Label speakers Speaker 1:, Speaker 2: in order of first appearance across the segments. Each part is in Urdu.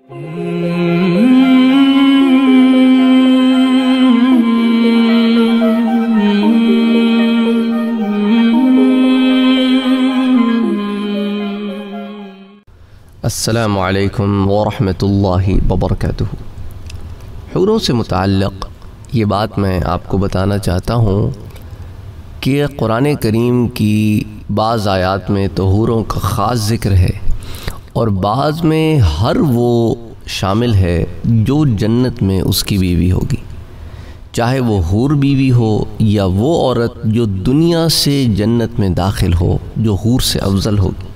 Speaker 1: السلام علیکم ورحمۃ اللہ وبرکاتہ۔ حوروں سے متعلق یہ بات میں آپ کو بتانا چاہتا ہوں کہ قرآن کریم کی بعض آیات میں تو حوروں کا خاص ذکر ہے اور بعض میں ہر وہ شامل ہے جو جنت میں اس کی بیوی ہوگی، چاہے وہ حور بیوی ہو یا وہ عورت جو دنیا سے جنت میں داخل ہو جو حور سے افضل ہوگی۔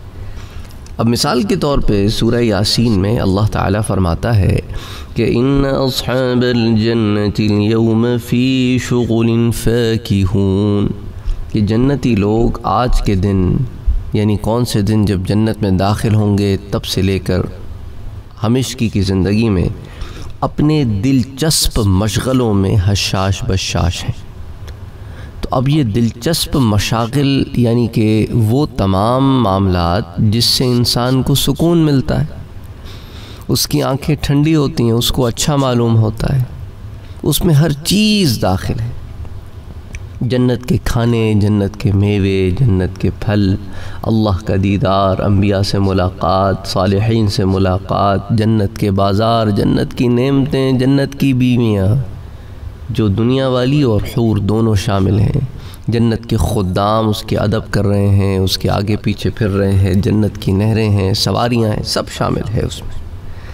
Speaker 1: اب مثال کے طور پہ سورہ یاسین میں اللہ تعالیٰ فرماتا ہے کہ ان اصحاب الجنت اليوم فی شغل فاکہون، کہ جنتی لوگ آج کے دن، یعنی کون سے دن، جب جنت میں داخل ہوں گے تب سے لے کر ہمیشگی کی زندگی میں اپنے دلچسپ مشغلوں میں حشاش بشاش ہیں۔ تو اب یہ دلچسپ مشاغل یعنی کہ وہ تمام معاملات جس سے انسان کو سکون ملتا ہے، اس کی آنکھیں ٹھنڈی ہوتی ہیں، اس کو اچھا معلوم ہوتا ہے، اس میں ہر چیز داخل ہے، جنت کے کھانے، جنت کے میوے، جنت کے پھل، اللہ کا دیدار، انبیاء سے ملاقات، صالحین سے ملاقات، جنت کے بازار، جنت کی نعمتیں، جنت کی بیویاں جو دنیا والی اور حور دونوں شامل ہیں، جنت کے خدام اس کے ادب کر رہے ہیں، اس کے آگے پیچھے پھر رہے ہیں، جنت کی نہریں ہیں، سواریاں ہیں، سب شامل ہے اس میں۔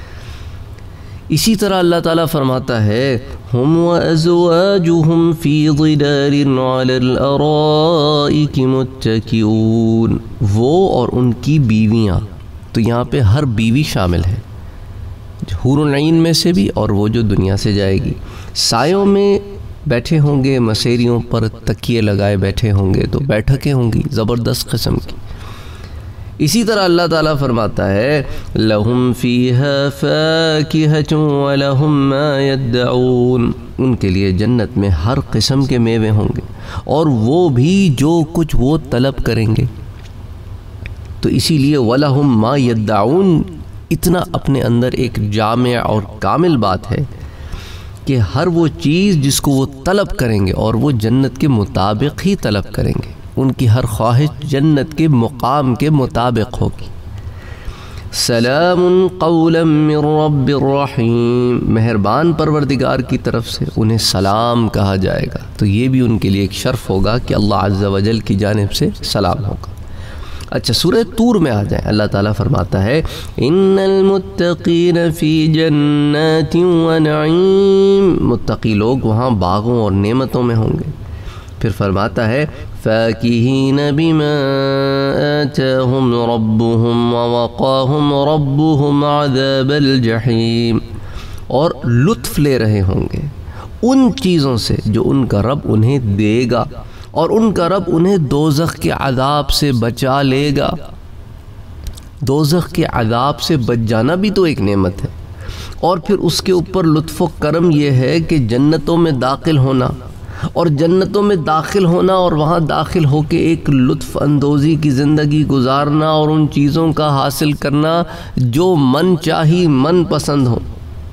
Speaker 1: اسی طرح اللہ تعالیٰ فرماتا ہے ہم وازواجہم فی ظلال علی الارائک متکئون، وہ اور ان کی بیویاں، تو یہاں پہ ہر بیوی شامل ہے، حور العین میں سے بھی اور وہ جو دنیا سے جائے گی، سایوں میں بیٹھے ہوں گے، مسیریوں پر تکیے لگائے بیٹھے ہوں گے، تو بیٹھکیں ہوں گی زبردست قسم کی۔ اسی طرح اللہ تعالیٰ فرماتا ہے لہم فیہا فاکہۃ ولہم ما یدعون، ان کے لیے جنت میں ہر قسم کے میوے ہوں گے اور وہ بھی جو کچھ وہ طلب کریں گے۔ تو اسی لیے ولہم ما یدعون اتنا اپنے اندر ایک جامع اور کامل بات ہے کہ ہر وہ چیز جس کو وہ طلب کریں گے اور وہ جنت کے مطابق ہی طلب کریں گے، ان کی ہر خواہش جنت کے مقام کے مطابق ہوگی۔ سلام قولا من رب الرحیم، مہربان پروردگار کی طرف سے انہیں سلام کہا جائے گا، تو یہ بھی ان کے لیے ایک شرف ہوگا کہ اللہ عز و جل کی جانب سے سلام ہوگا۔ اچھا، سورہ طور میں آ جائیں، اللہ تعالیٰ فرماتا ہے ان المتقین فی جنات و نعیم، متقی لوگ وہاں باغوں اور نعمتوں میں ہوں گے۔ پھر فرماتا ہے فاکہین بما آتاہم ربہم ووقاہم ربہم عذاب الجحیم، اور لطف لے رہے ہوں گے ان چیزوں سے جو ان کا رب انہیں دے گا، اور ان کا رب انہیں دوزخ کے عذاب سے بچا لے گا۔ دوزخ کے عذاب سے بچ جانا بھی تو ایک نعمت ہے، اور پھر اس کے اوپر لطف و کرم یہ ہے کہ جنتوں میں داخل ہونا، اور جنتوں میں داخل ہونا اور وہاں داخل ہو کے ایک لطف اندوزی کی زندگی گزارنا اور ان چیزوں کا حاصل کرنا جو من چاہی، من پسند ہو۔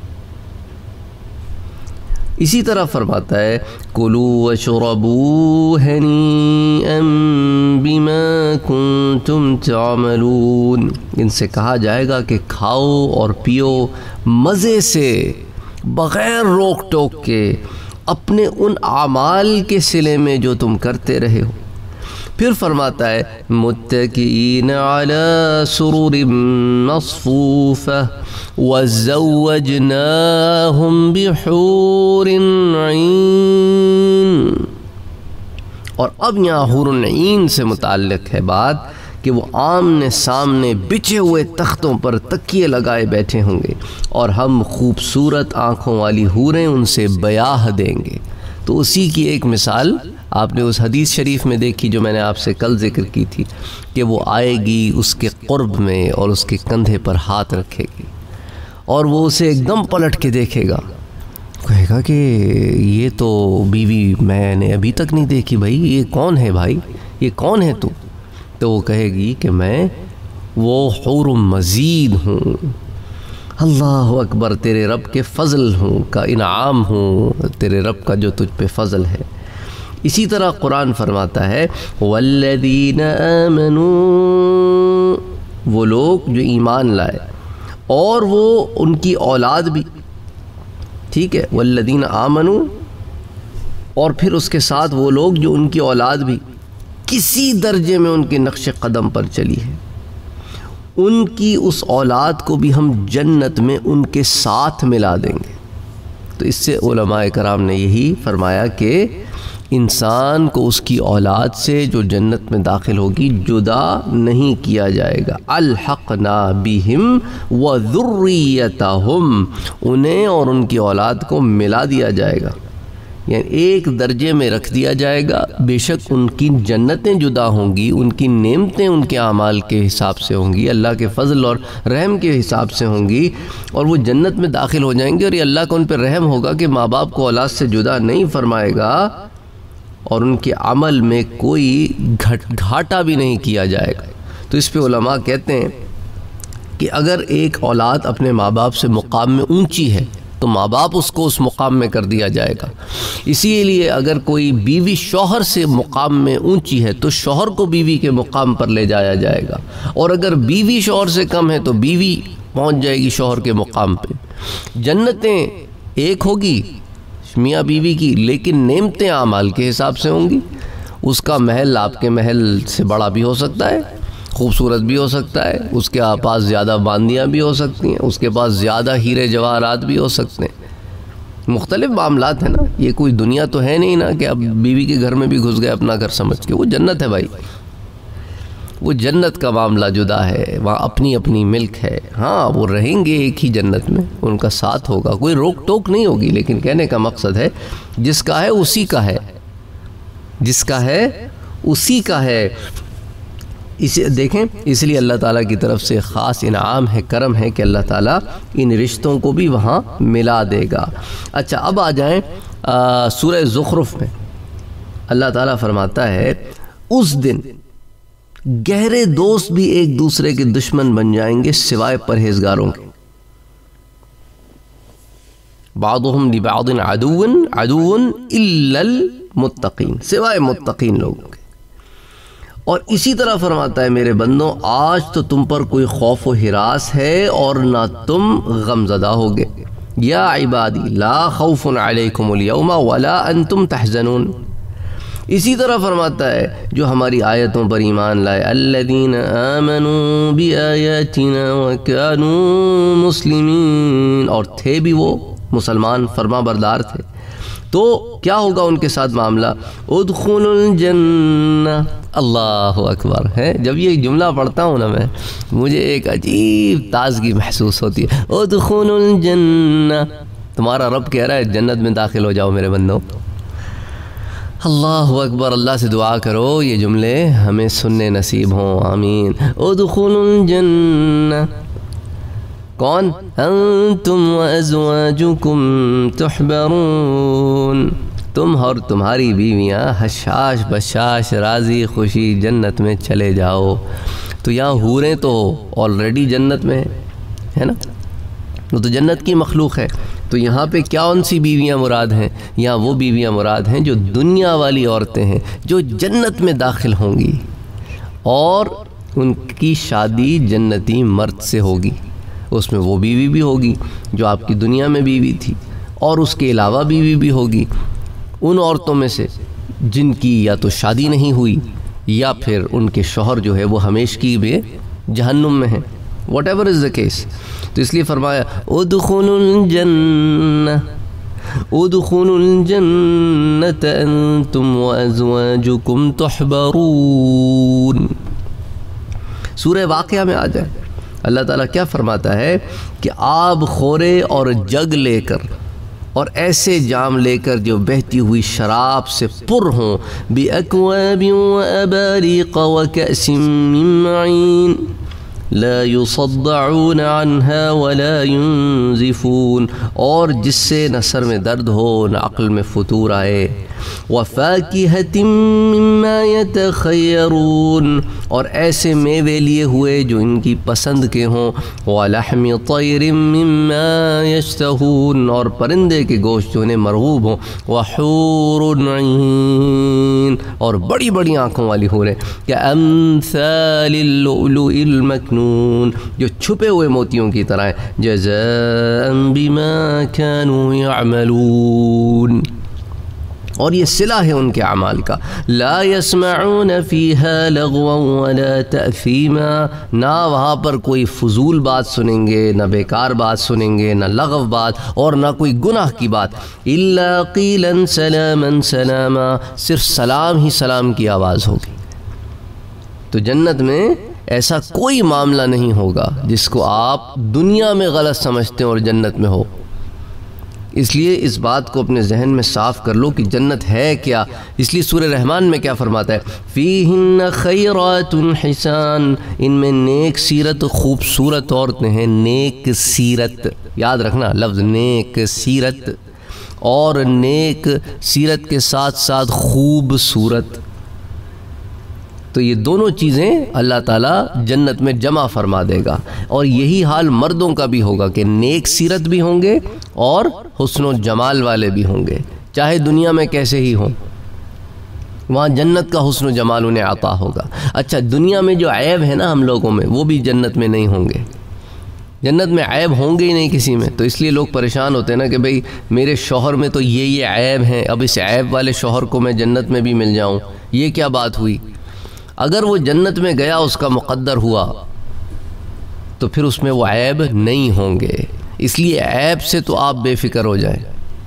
Speaker 1: اسی طرح فرماتا ہے کُلُوا وَاشْرَبُوا ہَنِیئًا بِمَا كُنتُمْ تَعْمَلُونَ، ان سے کہا جائے گا کہ کھاؤ اور پیو مزے سے، بغیر روک ٹوک کے، اپنے ان اعمال کے صلے میں جو تم کرتے رہے ہو۔ پھر فرماتا ہے متکئین علی سرر مصفوفہ وزوجناہم بحور عین، اور اب یہاں حور العین سے متعلق ہے بات کہ وہ آمنے سامنے بچھے ہوئے تختوں پر تکیے لگائے بیٹھے ہوں گے، اور ہم خوبصورت آنکھوں والی حوریں ان سے بیاہ دیں گے۔ تو اسی کی ایک مثال آپ نے اس حدیث شریف میں دیکھی جو میں نے آپ سے کل ذکر کی تھی کہ وہ آئے گی اس کے قرب میں اور اس کے کندھے پر ہاتھ رکھے گی، اور وہ اسے ایک دم پلٹ کے دیکھے گا، کہے گا کہ یہ تو بیوی میں نے ابھی تک نہیں دیکھی، بھائی یہ کون ہے، بھائی یہ کون ہے تو وہ کہے گی کہ میں وہ حور مزید ہوں، اللہ اکبر، تیرے رب کے فضل ہوں کا انعام ہوں، تیرے رب کا جو تجھ پہ فضل ہے۔ اسی طرح قرآن فرماتا ہے والذین آمنوا، وہ لوگ جو ایمان لائے اور وہ ان کی اولاد بھی، ٹھیک ہے، والذین آمنوا، اور پھر اس کے ساتھ وہ لوگ جو ان کی اولاد بھی کسی درجے میں ان کے نقش قدم پر چلی ہے، ان کی اس اولاد کو بھی ہم جنت میں ان کے ساتھ ملا دیں گے۔ تو اس سے علماء کرام نے یہی فرمایا کہ انسان کو اس کی اولاد سے جو جنت میں داخل ہوگی جدا نہیں کیا جائے گا۔ الحقنا بہم وذریتہم، انہیں اور ان کی اولاد کو ملا دیا جائے گا، یعنی ایک درجے میں رکھ دیا جائے گا۔ بے شک ان کی جنتیں جدا ہوں گی، ان کی نعمتیں ان کے اعمال کے حساب سے ہوں گی، اللہ کے فضل اور رحم کے حساب سے ہوں گی، اور وہ جنت میں داخل ہو جائیں گے، اور یہ اللہ کا ان پہ رحم ہوگا کہ ماں باپ کو اولاد سے جدا نہیں فرمائے گا، اور ان کے عمل میں کوئی گھاٹا بھی نہیں کیا جائے گا۔ تو اس پہ علماء کہتے ہیں کہ اگر ایک اولاد اپنے ماں باپ سے مقام میں اونچی ہے تو ماں باپ اس کو اس مقام میں کر دیا جائے گا۔ اسی لیے اگر کوئی بیوی شوہر سے مقام میں اونچی ہے تو شوہر کو بیوی کے مقام پر لے جایا جائے گا، اور اگر بیوی شوہر سے کم ہے تو بیوی پہنچ جائے گی شوہر کے مقام پہ۔ جنتیں ایک ہوگی میاں بیوی کی، لیکن نعمتیں اعمال کے حساب سے ہوں گی۔ اس کا محل آپ کے محل سے بڑا بھی ہو سکتا ہے، خوبصورت بھی ہو سکتا ہے، اس کے پاس زیادہ باندیاں بھی ہو سکتی ہیں، اس کے پاس زیادہ ہیرے جواہرات بھی ہو سکتے ہیں، مختلف معاملات ہیں نا۔ یہ کوئی دنیا تو ہے نہیں نا کہ اب بیوی کے گھر میں بھی گھس گئے اپنا گھر سمجھ کے۔ وہ جنت ہے بھائی، وہ جنت کا معاملہ جدا ہے، وہاں اپنی اپنی ملک ہے۔ ہاں وہ رہیں گے ایک ہی جنت میں، ان کا ساتھ ہوگا، کوئی روک ٹوک نہیں ہوگی، لیکن کہنے کا مقصد ہے جس کا ہے اسی کا ہے، جس کا ہے اسی کا ہے۔ اسے دیکھیں، اس لیے اللہ تعالیٰ کی طرف سے خاص انعام ہے، کرم ہے کہ اللہ تعالیٰ ان رشتوں کو بھی وہاں ملا دے گا۔ اچھا اب آ جائیں سورہ زخرف میں، اللہ تعالیٰ فرماتا ہے اس دن گہرے دوست بھی ایک دوسرے کے دشمن بن جائیں گے سوائے پرہیزگاروں کے۔ بعضهم لبعض عدو الا المتقین، سوائے متقین لوگوں کے۔ اور اسی طرح فرماتا ہے میرے بندوں آج تو تم پر کوئی خوف و ہراس ہے اور نہ تم غمزدہ ہوگے۔ یا عبادی لا خوف علیکم اليوم ولا انتم تحزنون۔ اسی طرح فرماتا ہے جو ہماری آیتوں پر ایمان لائے، الذین آمنوا بآیاتنا وکانوا مسلمین، اور تھے بھی وہ مسلمان فرما بردار تھے، تو کیا ہوگا ان کے ساتھ معاملہ؟ ادخلوا الجنہ، اللہ اکبر ہے۔ جب یہ جملہ پڑھتا ہوں نا میں، مجھے ایک عجیب تازگی محسوس ہوتی ہے۔ ادخلوا الجنہ، تمہارا رب کہہ رہا ہے جنت میں داخل ہو جاؤ میرے بندوں۔ اللہ اکبر، اللہ سے دعا کرو یہ جملے ہمیں سننے نصیب ہوں، آمین۔ ادخلوا الجنہ، کون؟ انتم وازواجکم تحبرون، تم اور تمہاری بیویاں حشاش بشاش راضی خوشی جنت میں چلے جاؤ۔ تو یہاں حوریں تو آلریڈی جنت میں ہے نا، وہ تو جنت کی مخلوق ہے، تو یہاں پہ کیا ان سی بیویاں مراد ہیں؟ یہاں وہ بیویاں مراد ہیں جو دنیا والی عورتیں ہیں، جو جنت میں داخل ہوں گی، اور ان کی شادی جنتی مرد سے ہوگی۔ اس میں وہ بیوی بھی ہوگی جو آپ کی دنیا میں بیوی تھی، اور اس کے علاوہ بیوی بھی ہوگی ان عورتوں میں سے جن کی یا تو شادی نہیں ہوئی یا پھر ان کے شوہر جو ہے وہ ہمیشگی میں جہنم میں ہیں، whatever is the case. تو اس لیے فرمایا ادخلوا الجنہ، ادخلوا الجنۃ انتم وازواجکم تحبرون۔ سورہ واقعہ میں آ جائے، اللہ تعالیٰ کیا فرماتا ہے کہ آب خورے اور جگ لے کر اور ایسے جام لے کر جو بہتی ہوئی شراب سے پر ہوں، بِأَكْوَابٍ وَأَبَارِيقَ وَكَأْسٍ مِّن مَّعِينٍ، لا يصدعون عنها ولا ينزفون، اور جس سے نہ سر میں درد ہو نہ عقل میں فتور آئے، وفاکہۃ مما یتخیرون، اور ایسے میوے لیے ہوئے جو ان کی پسند کے ہوں، ولحم طیر مما یشتہون، اور پرندے کے گوشت جو انہیں مرغوب ہوں، وحور عین، اور بڑی بڑی آنکھوں والی حوریں، کامثال اللؤلؤ المکنون، جو چھپے ہوئے موتیوں کی طرح ہیں، جزاء بما كانوا يعملون، اور یہ صلہ ہے ان کے اعمال کا۔ لا يسمعون فيها لغوا ولا تأثیما، نہ وہاں پر کوئی فضول بات سنیں گے، نہ بیکار بات سنیں گے، نہ لغو بات، اور نہ کوئی گناہ کی بات، الا قیلا سلاما سلاما، صرف سلام ہی سلام کی آواز ہوگی۔ تو جنت میں ایسا کوئی معاملہ نہیں ہوگا جس کو آپ دنیا میں غلط سمجھتے ہیں اور جنت میں ہو۔ اس لیے اس بات کو اپنے ذہن میں صاف کر لو کہ جنت ہے کیا۔ اس لیے سورہ رحمان میں کیا فرماتا ہے، فیہن خیرات حسان، ان میں نیک سیرت خوبصورت عورتیں ہیں، نیک سیرت، یاد رکھنا لفظ نیک سیرت، اور نیک سیرت کے ساتھ ساتھ خوبصورت، تو یہ دونوں چیزیں اللہ تعالیٰ جنت میں جمع فرما دے گا۔ اور یہی حال مردوں کا بھی ہوگا کہ نیک سیرت بھی ہوں گے اور حسن و جمال والے بھی ہوں گے، چاہے دنیا میں کیسے ہی ہوں، وہاں جنت کا حسن و جمال انہیں عطا ہوگا۔ اچھا، دنیا میں جو عیب ہے نا ہم لوگوں میں، وہ بھی جنت میں نہیں ہوں گے۔ جنت میں عیب ہوں گے ہی نہیں کسی میں، تو اس لیے لوگ پریشان ہوتے ہیں نا کہ بھئی میرے شوہر میں تو یہ عیب ہیں، اب اس عیب والے شوہر کو میں جنت میں بھی مل جاؤں، یہ کیا بات ہوئی؟ اگر وہ جنت میں گیا، اس کا مقدر ہوا، تو پھر اس میں وہ عیب نہیں ہوں گے، اس لیے عیب سے تو آپ بے فکر ہو جائیں۔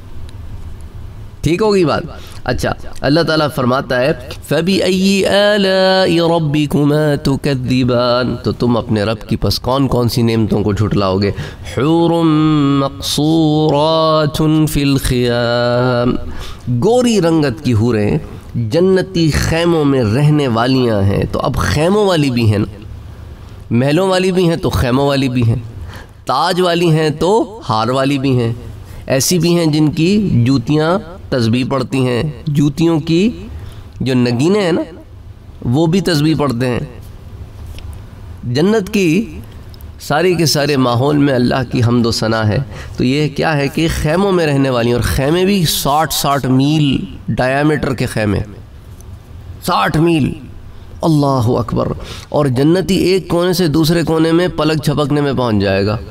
Speaker 1: ٹھیک ہوگی بات؟ اچھا، اللہ تعالیٰ فرماتا ہے فَبِأَيِّ آلَاءِ رَبِّكُمَا تُكَذِّبَانِ، تو تم اپنے رب کی پس کون کون سی نعمتوں کو جھٹلاؤ گے؟ حور مقصورات فی الخیام، گوری رنگت کی حوریں جنتی خیموں میں رہنے والیاں ہیں۔ تو اب خیموں والی بھی ہیں نا، محلوں والی بھی ہیں تو خیموں والی بھی ہیں، تاج والی ہیں تو ہار والی بھی ہیں، ایسی بھی ہیں جن کی جوتیاں تسبیح پڑھتی ہیں، جوتیوں کی جو نگینے ہیں نا وہ بھی تسبیح پڑھتے ہیں۔ جنت کی سارے کے سارے ماحول میں اللہ کی حمد و ثنا ہے۔ تو یہ کیا ہے کہ خیموں میں رہنے والی ہیں، اور خیمے بھی 60 میل ڈایامیٹر کے خیمے، 60 میل، اللہ اکبر، اور جنتی ایک کونے سے دوسرے کونے میں پلک جھپکنے میں پہنچ جائے گا۔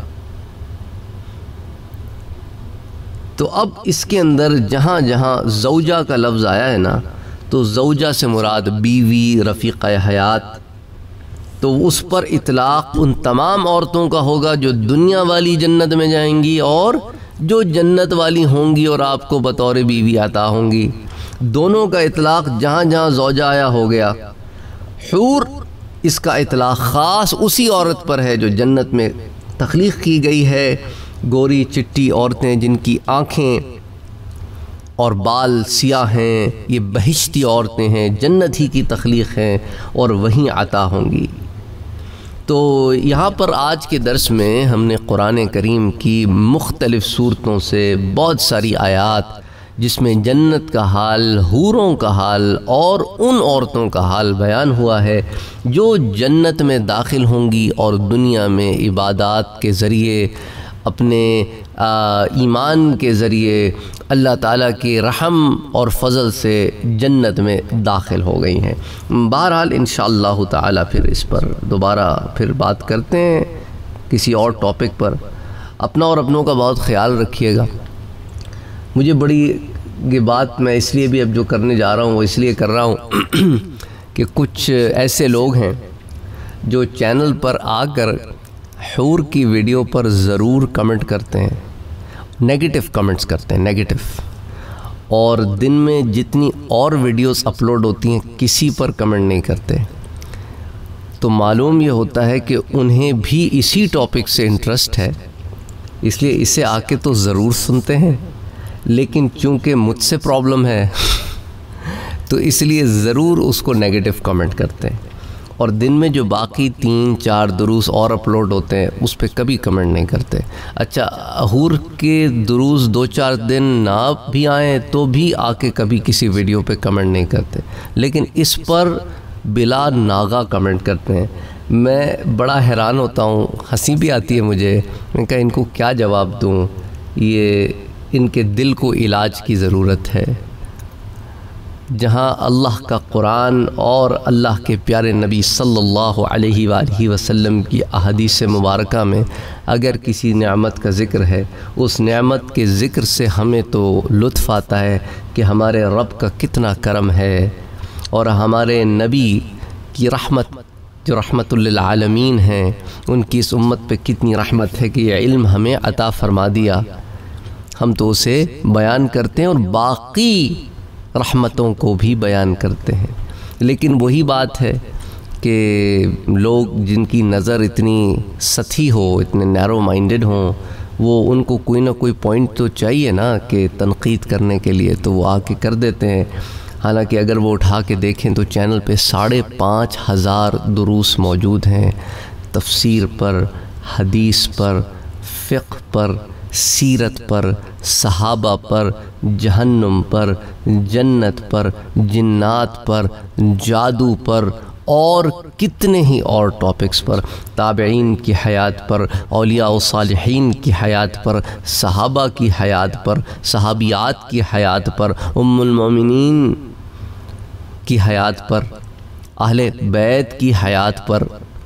Speaker 1: تو اب اس کے اندر جہاں جہاں زوجہ کا لفظ آیا ہے نا، تو زوجہ سے مراد بیوی، رفیقہ حیات، تو اس پر اطلاق ان تمام عورتوں کا ہوگا جو دنیا والی جنت میں جائیں گی اور جو جنت والی ہوں گی اور آپ کو بطور بیوی عطا ہوں گی، دونوں کا اطلاق جہاں جہاں زوجہ آیا ہو گیا۔ حور، اس کا اطلاق خاص اسی عورت پر ہے جو جنت میں تخلیق کی گئی ہے، گوری چٹی عورتیں جن کی آنکھیں اور بال سیاہ ہیں، یہ بہشتی عورتیں ہیں، جنت ہی کی تخلیق ہیں اور وہیں عطا ہوں گی۔ تو یہاں پر آج کے درس میں ہم نے قرآن کریم کی مختلف صورتوں سے بہت ساری آیات جس میں جنت کا حال، حوروں کا حال اور ان عورتوں کا حال بیان ہوا ہے جو جنت میں داخل ہوں گی اور دنیا میں عبادات کے ذریعے، اپنے ایمان کے ذریعے اللہ تعالیٰ کی رحم اور فضل سے جنت میں داخل ہو گئی ہیں۔ بہرحال انشاءاللہ تعالیٰ پھر اس پر دوبارہ پھر بات کرتے ہیں کسی اور ٹاپک پر۔ اپنا اور اپنوں کا بہت خیال رکھیے گا۔ مجھے بڑی یہ بات میں اس لیے بھی اب جو کرنے جا رہا ہوں وہ اس لیے کر رہا ہوں کہ کچھ ایسے لوگ ہیں جو چینل پر آ کر حور کی ویڈیو پر ضرور کمنٹ کرتے ہیں، نیگیٹو کمنٹس کرتے ہیں، نیگیٹو، اور دن میں جتنی اور ویڈیوز اپلوڈ ہوتی ہیں کسی پر کمنٹ نہیں کرتے۔ تو معلوم یہ ہوتا ہے کہ انہیں بھی اسی ٹاپک سے انٹرسٹ ہے، اس لیے اسے آ کے تو ضرور سنتے ہیں، لیکن چونکہ مجھ سے پرابلم ہے تو اس لیے ضرور اس کو نیگیٹو کمنٹ کرتے ہیں۔ اور دن میں جو باقی 3-4 دروس اور اپلوڈ ہوتے ہیں اس پہ کبھی کمنٹ نہیں کرتے۔ اچھا، حور کے دروس 2-4 دن نہ بھی آئیں تو بھی آ کے کبھی کسی ویڈیو پہ کمنٹ نہیں کرتے، لیکن اس پر بلا ناغہ کمنٹ کرتے ہیں۔ میں بڑا حیران ہوتا ہوں، ہنسی بھی آتی ہے مجھے۔ میں کہا ان کو کیا جواب دوں، یہ ان کے دل کو علاج کی ضرورت ہے۔ جہاں اللہ کا قرآن اور اللہ کے پیارے نبی صلی اللہ علیہ وآلہ وسلم کی احادیث مبارکہ میں اگر کسی نعمت کا ذکر ہے، اس نعمت کے ذکر سے ہمیں تو لطف آتا ہے کہ ہمارے رب کا کتنا کرم ہے، اور ہمارے نبی کی رحمت جو رحمت للعالمین ہیں، ان کی اس امت پہ کتنی رحمت ہے کہ یہ علم ہمیں عطا فرما دیا۔ ہم تو اسے بیان کرتے ہیں اور باقی رحمتوں کو بھی بیان کرتے ہیں، لیکن وہی بات ہے کہ لوگ جن کی نظر اتنی سطحی ہو، اتنے نیرو مائنڈڈ ہوں، وہ ان کو کوئی نہ کوئی پوائنٹ تو چاہیے نا کہ تنقید کرنے کے لیے، تو وہ آ کے کر دیتے ہیں۔ حالانکہ اگر وہ اٹھا کے دیکھیں تو چینل پہ 5,500 دروس موجود ہیں، تفسیر پر، حدیث پر، فقہ پر، سیرت پر، صحابہ پر، جہنم پر، جنت پر، جنات پر، جادو پر، اور کتنے ہی اور ٹاپکس پر، تابعین کی حیات پر، اولیاء و صالحین کی حیات پر، صحابہ کی حیات پر، صحابیات کی حیات پر، ام المومنین کی حیات پر، اہل بیت کی حیات پر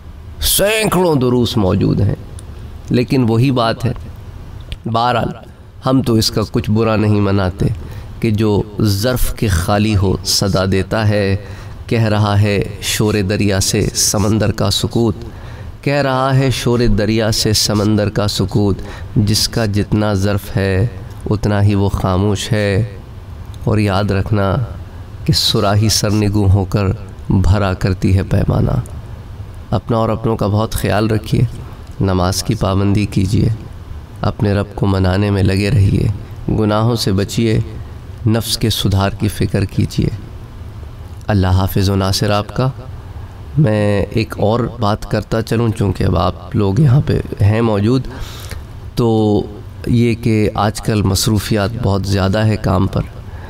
Speaker 1: سینکڑوں دروس موجود ہیں۔ لیکن وہی بات ہے، بہرحال ہم تو اس کا کچھ برا نہیں مناتے کہ جو ظرف کے خالی ہو صدا دیتا ہے، کہہ رہا ہے شور دریا سے سمندر کا سکوت، کہہ رہا ہے شور دریا سے سمندر کا سکوت، جس کا جتنا ظرف ہے اتنا ہی وہ خاموش ہے۔ اور یاد رکھنا کہ صراحی سرنگوں ہو کر بھرا کرتی ہے پیمانہ۔ اپنا اور اپنوں کا بہت خیال رکھیے، نماز کی پابندی کیجیے، اپنے رب کو منانے میں لگے رہیے، گناہوں سے بچیے، نفس کے سدھار کی فکر کیجیے۔ اللہ حافظ و ناصر آپ کا۔ میں ایک اور بات کرتا چلوں، چونکہ اب آپ لوگ یہاں پہ ہیں موجود، تو یہ کہ آج کل مصروفیات بہت زیادہ ہے کام پر،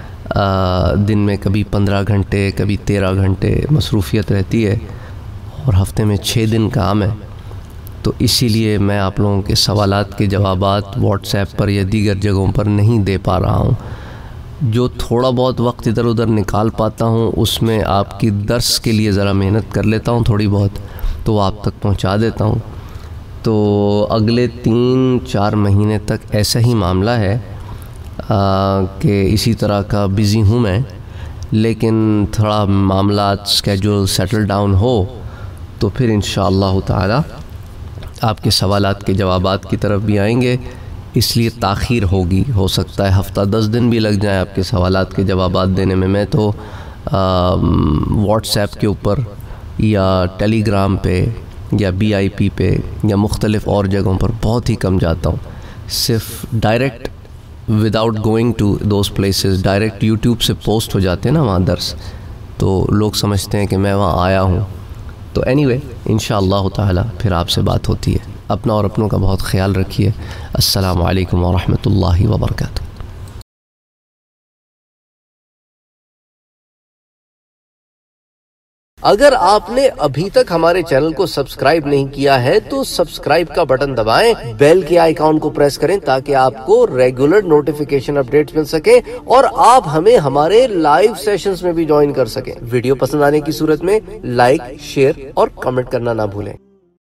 Speaker 1: دن میں کبھی 15 گھنٹے کبھی 13 گھنٹے مصروفیت رہتی ہے، اور ہفتے میں 6 دن کام ہے۔ تو اسی لیے میں آپ لوگوں کے سوالات کے جوابات واٹس ایپ پر یا دیگر جگہوں پر نہیں دے پا رہا ہوں۔ جو تھوڑا بہت وقت ادھر ادھر نکال پاتا ہوں اس میں آپ کی درس کے لیے ذرا محنت کر لیتا ہوں تھوڑی بہت، تو وہ آپ تک پہنچا دیتا ہوں۔ تو اگلے 3-4 مہینے تک ایسا ہی معاملہ ہے کہ اسی طرح کا بزی ہوں میں، لیکن تھوڑا معاملات سکیجول سیٹل ڈاؤن ہو تو پھر انشاءاللہ تعالی آپ کے سوالات کے جوابات کی طرف بھی آئیں گے۔ اس لیے تاخیر ہوگی، ہو سکتا ہے ہفتہ 10 دن بھی لگ جائیں آپ کے سوالات کے جوابات دینے میں۔ میں تو واٹس ایپ کے اوپر یا ٹیلی گرام پہ یا BIP پہ یا مختلف اور جگہوں پر بہت ہی کم جاتا ہوں، صرف direct without going to those places, direct YouTube سے پوسٹ ہو جاتے ہیں نا وہاں درس، تو لوگ سمجھتے ہیں کہ میں وہاں آیا ہوں۔ تو اینی وے انشاءاللہ تعالی پھر آپ سے بات ہوتی ہے۔ اپنا اور اپنوں کا بہت خیال رکھیے۔ السلام علیکم ورحمۃ اللہ وبرکاتہ۔ اگر آپ نے ابھی تک ہمارے چینل کو سبسکرائب نہیں کیا ہے تو سبسکرائب کا بٹن دبائیں، بیل کے آئیکن کو پریس کریں تاکہ آپ کو ریگولر نوٹیفیکیشن اپڈیٹس مل سکیں اور آپ ہمیں ہمارے لائیو سیشنز میں بھی جوائن کر سکیں۔ ویڈیو پسند آنے کی صورت میں لائک، شیئر اور کمنٹ کرنا نہ بھولیں۔